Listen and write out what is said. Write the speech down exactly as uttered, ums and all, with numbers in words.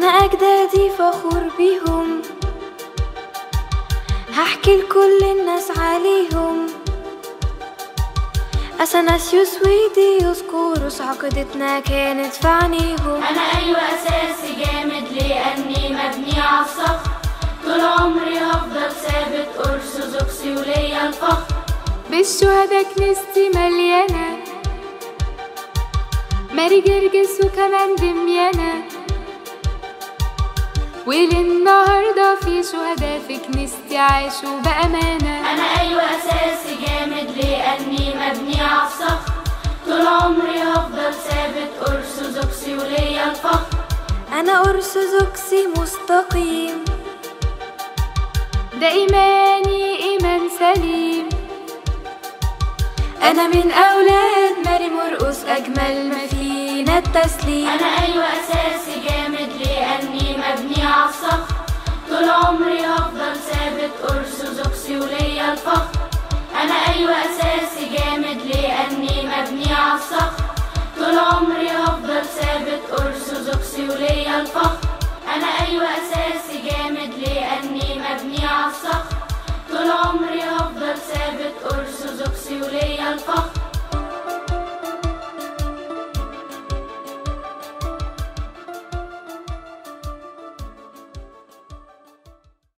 أنا أجدادي فخور بيهم، هحكي لكل الناس عليهم. أثناسيوس وديوسكوروس عقيدتنا كانت في عينيهم. أنا أيوة أساسي جامد لأني مبني عالصخر، طول عمري هفضل ثابت أرثوذكسي وليا الفخر. بالشهداء كنيستي مليانة، ماري جرجس وكمان دميانة، وللنهاردة في شهداء في كنيستي عاشوا بأمانة. أنا أيوة أساسي جامد لأني مبني عالصخر، طول عمري هفضل ثابت أرثوذكسي وليا الفخر. أنا أرثوذكسي مستقيم، ده إيماني إيمان سليم. أنا من أولاد ماري مرقس أجمل ما فينا التسليم. أنا أيوة أساسي جامد لأني مبني عالصخر، طول عمري هفضل ثابت أرثوذكسي وليا الفخر. أنا أيوة أساسي جامد لأني مبني عالصخر، طول عمري هفضل ثابت أرثوذكسي وليا الفخر. أنا أيوة أساسي جامد لأني مبني عالصخر، طول عمري هفضل ثابت أرثوذكسي وليا الفخر.